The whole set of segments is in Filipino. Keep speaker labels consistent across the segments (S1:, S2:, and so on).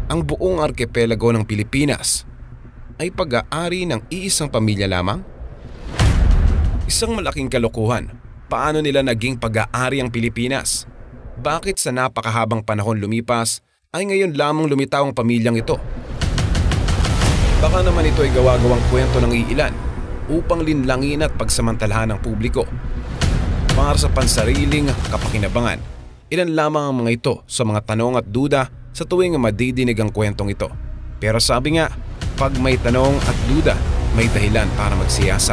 S1: ang buong arkipelago ng Pilipinas ay pag-aari ng iisang pamilya lamang? Isang malaking kalokohan. Paano nila naging pag-aari ang Pilipinas? Bakit sa napakahabang panahon lumipas ay ngayon lamang lumitaw ang pamilyang ito? Baka naman ito ay gawa-gawang kwento ng iilan upang linlangin at pagsamantalahan ng publiko. Para sa pansariling kapakinabangan, ilan lamang ang mga ito sa mga tanong at duda sa tuwing madidinig ang kwentong ito. Pero sabi nga, pag may tanong at duda, may dahilan para magsiyasat.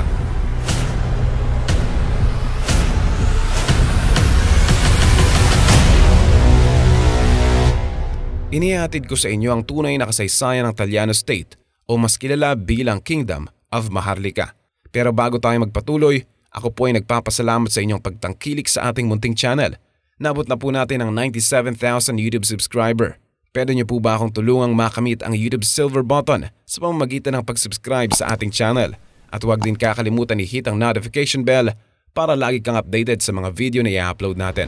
S1: Inihatid ko sa inyo ang tunay na kasaysayan ng Taliano State o mas kilala bilang Kingdom of Maharlika. Pero bago tayo magpatuloy, ako po ay nagpapasalamat sa inyong pagtangkilik sa ating munting channel. Nabot na po natin ang 97,000 YouTube subscriber. Pwede niyo po ba akong tulungang makamit ang YouTube silver button sa pamamagitan ng pag-subscribe sa ating channel? At huwag din kakalimutan i-hit ang notification bell para lagi kang updated sa mga video na i-upload natin.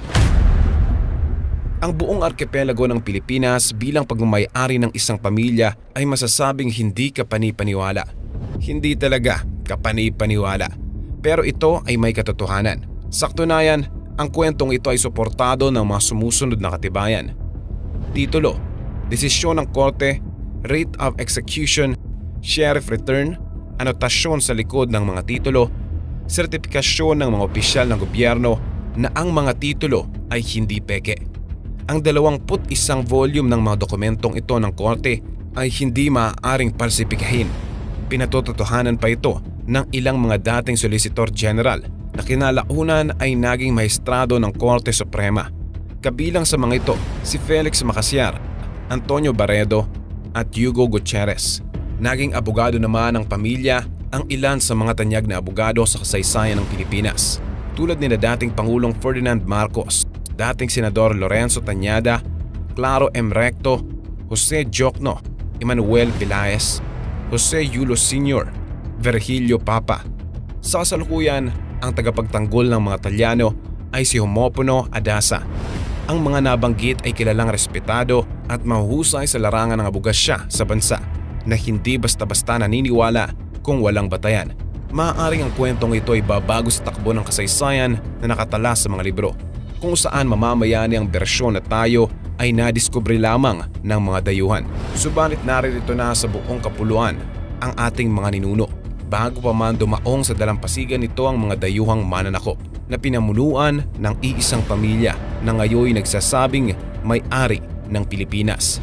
S1: Ang buong arkipelago ng Pilipinas bilang pagmamay-ari ng isang pamilya ay masasabing hindi kapani-paniwala. Hindi talaga kapani-paniwala. Pero ito ay may katotohanan. Sa katunayan, ang kwentong ito ay suportado ng mga sumusunod na katibayan. Titulo, desisyon ng korte, rate of execution, sheriff return, anotasyon sa likod ng mga titulo, sertipikasyon ng mga opisyal ng gobyerno na ang mga titulo ay hindi peke. Ang 21 volume ng mga dokumentong ito ng korte ay hindi maaaring palsipikahin. Pinatotohanan pa ito ng ilang mga dating Solicitor General na kinalaunan ay naging maestrado ng Korte Suprema. Kabilang sa mga ito si Felix Macassiar, Antonio Barredo at Hugo Gutierrez. Naging abogado naman ng pamilya ang ilan sa mga tanyag na abogado sa kasaysayan ng Pilipinas, tulad ni dating Pangulong Ferdinand Marcos, dating Senador Lorenzo Tañada, Claro M. Recto, Jose Jocno, Emmanuel Villaes, Jose Yulo Sr., Virgilio Papa. Sa kasalukuyan, ang tagapagtanggol ng mga Talyano ay si Homopono Adasa. Ang mga nabanggit ay kilalang respetado at mahuhusay sa larangan ng abogasya sa bansa na hindi basta-basta naniniwala kung walang batayan. Maaaring ang kwentong ito ay babago sa takbo ng kasaysayan na nakatala sa mga libro, kung saan mamamayani ang bersyon na tayo ay nadiskubre lamang ng mga dayuhan. Subalit naririto na sa buong kapuluan ang ating mga ninuno. Bago pa man dumaong sa dalampasigan nito ang mga dayuhang mananakop na pinamunuan ng iisang pamilya na ngayon nagsasabing may-ari ng Pilipinas.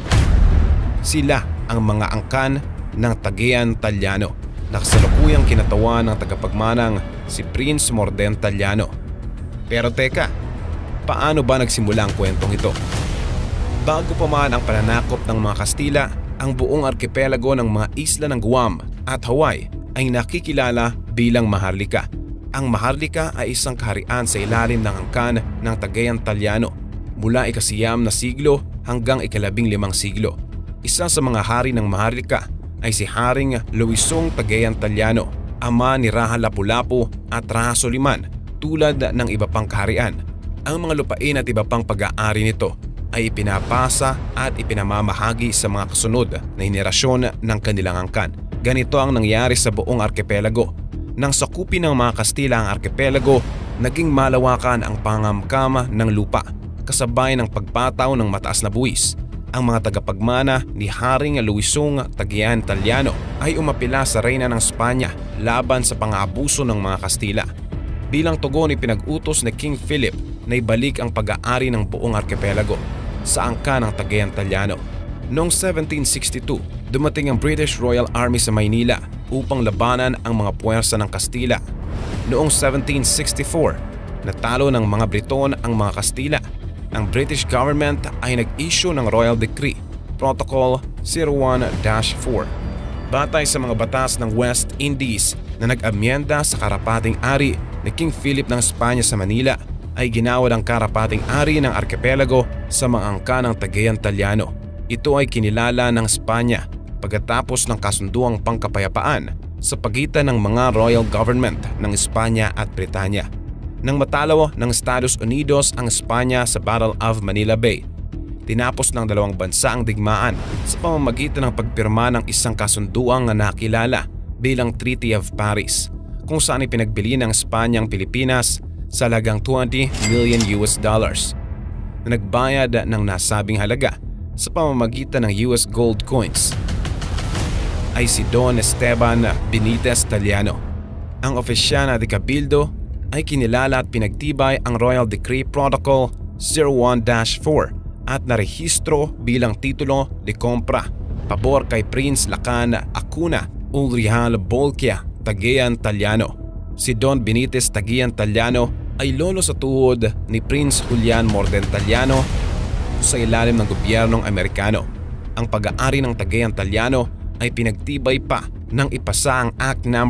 S1: Sila ang mga angkan ng Tagian Talyano na kasalukuyang kinatawan ng tagapagmanang si Prince Morden Talyano. Pero teka, paano ba nagsimula ang kwentong ito? Bago pa man ang pananakop ng mga Kastila, ang buong arkipelago ng mga isla ng Guam at Hawaii ay nakikilala bilang Maharlika. Ang Maharlika ay isang kaharian sa ilalim ng angkan ng Tagayan Talyano mula ika-9 na siglo hanggang ika-15 siglo. Isa sa mga hari ng Maharlika ay si Haring Luisong Tagayan Talyano, ama ni Raha Lapu-Lapu at Raha Soliman, tulad ng iba pang kaharian. Ang mga lupain at iba pang pag-aari nito ay ipinapasa at ipinamamahagi sa mga kasunod na henerasyon ng kanilang angkan. Ganito ang nangyari sa buong arkipelago. Nang sakupin ng mga Kastila ang arkipelago, naging malawakan ang pangamkam ng lupa, kasabay ng pagpataw ng mataas na buwis. Ang mga tagapagmana ni Haring Luisong Tagayan Talyano ay umapila sa reyna ng Espanya laban sa pang-aabuso ng mga Kastila. Bilang tugon, ipinag-utos ni King Philip na ibalik ang pag-aari ng buong arkipelago sa angkan ng Tagayan Talyano. Noong 1762, dumating ang British Royal Army sa Maynila upang labanan ang mga puwersa ng Kastila. Noong 1764, natalo ng mga Briton ang mga Kastila. Ang British government ay nag-issue ng Royal Decree, Protocol 01-4. Batay sa mga batas ng West Indies na nag-amyenda sa karapating ari ni King Philip ng Espanya sa Manila, ay ginawad ang karapating ari ng arkipelago sa mga angka ng Tagayan Talyano. Ito ay kinilala ng Espanya pagkatapos ng kasunduang pangkapayapaan sa pagitan ng mga royal government ng Espanya at Britanya. Nang matalo ng Estados Unidos ang Espanya sa Battle of Manila Bay, tinapos ng dalawang bansa ang digmaan sa pamamagitan ng pagpirma ng isang kasunduang nakilala bilang Treaty of Paris, kung saan ipinagbili ng Espanya ang Pilipinas sa halagang $20 million na nagbayad ng nasabing halaga sa pamamagitan ng US gold coins ay si Don Esteban Benitez Tallano. Ang opisyal na de Cabildo ay kinilala at pinagtibay ang Royal Decree Protocol 01-4 at narehistro bilang titulo de compra pabor kay Prince Lacan Acuna Ulrial Bolquia Taguean Tallano. Si Don Benitez Taguean Tallano ay lolo sa tuhod ni Prince Julian Morden Tallano sa ilalim ng gobyernong Amerikano. Ang pag-aari ng Taguean Tallano ay pinagtibay pa nang ipasa ang Act No.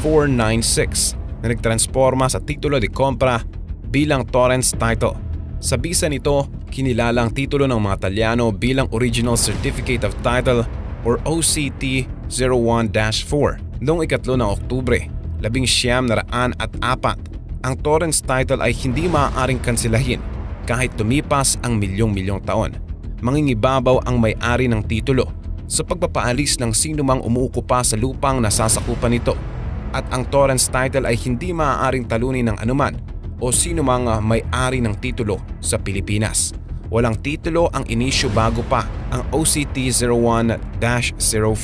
S1: 496 na nagtransforma sa titulo de compra bilang Torrens Title. Sa bisa nito, kinilala ang titulo ng mga Tallano bilang Original Certificate of Title or OCT 01-4 noong 3 ng Oktubre 1904. Ang Torrens Title ay hindi maaaring kansilahin kahit tumipas ang milyong-milyong taon. Mangingibabaw ang may-ari ng titulo sa pagpapaalis ng sinumang umuukupa sa lupang nasasakupan nito, at ang Torrens Title ay hindi maaaring talunin ng anuman o sinumang may-ari ng titulo sa Pilipinas. Walang titulo ang inisyu bago pa ang OCT 01-04.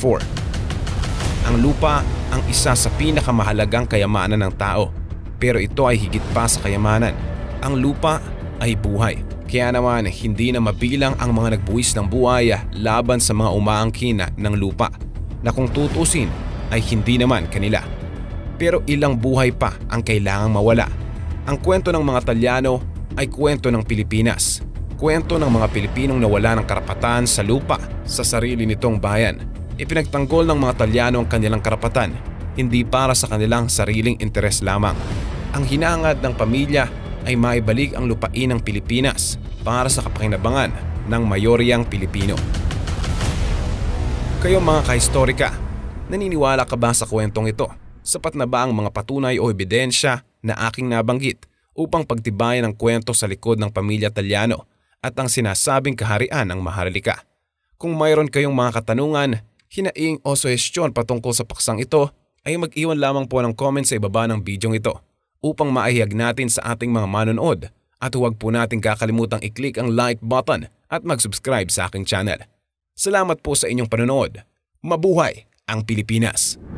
S1: Ang lupa ang isa sa pinakamahalagang kayamanan ng tao, pero ito ay higit pa sa kayamanan. Ang lupa ay buhay. Kaya naman hindi na mabilang ang mga nagbuwis ng buhay laban sa mga umaangkin ng lupa na kung tutusin ay hindi naman kanila. Pero ilang buhay pa ang kailangang mawala. Ang kwento ng mga Tallano ay kwento ng Pilipinas. Kwento ng mga Pilipinong nawala ng karapatan sa lupa sa sarili nitong bayan. Ipinagtanggol ng mga Tallano ang kanilang karapatan, hindi para sa kanilang sariling interes lamang. Ang hinangad ng pamilya ay maibalik ang lupain ng Pilipinas para sa kapakinabangan ng mayoryang Pilipino. Kayo mga kahistorika, naniniwala ka ba sa kwentong ito? Sapat na ba ang mga patunay o ebidensya na aking nabanggit upang pagtibayan ang kwento sa likod ng pamilya Tallano at ang sinasabing kaharian ng Maharlika? Kung mayroon kayong mga katanungan, hinaing o suhestyon patungkol sa paksang ito, ay mag-iwan lamang po ng comment sa ibaba ng bidyong ito upang maihayag natin sa ating mga manonood, at huwag po natin kakalimutang i-click ang like button at mag-subscribe sa aking channel. Salamat po sa inyong panonood. Mabuhay ang Pilipinas!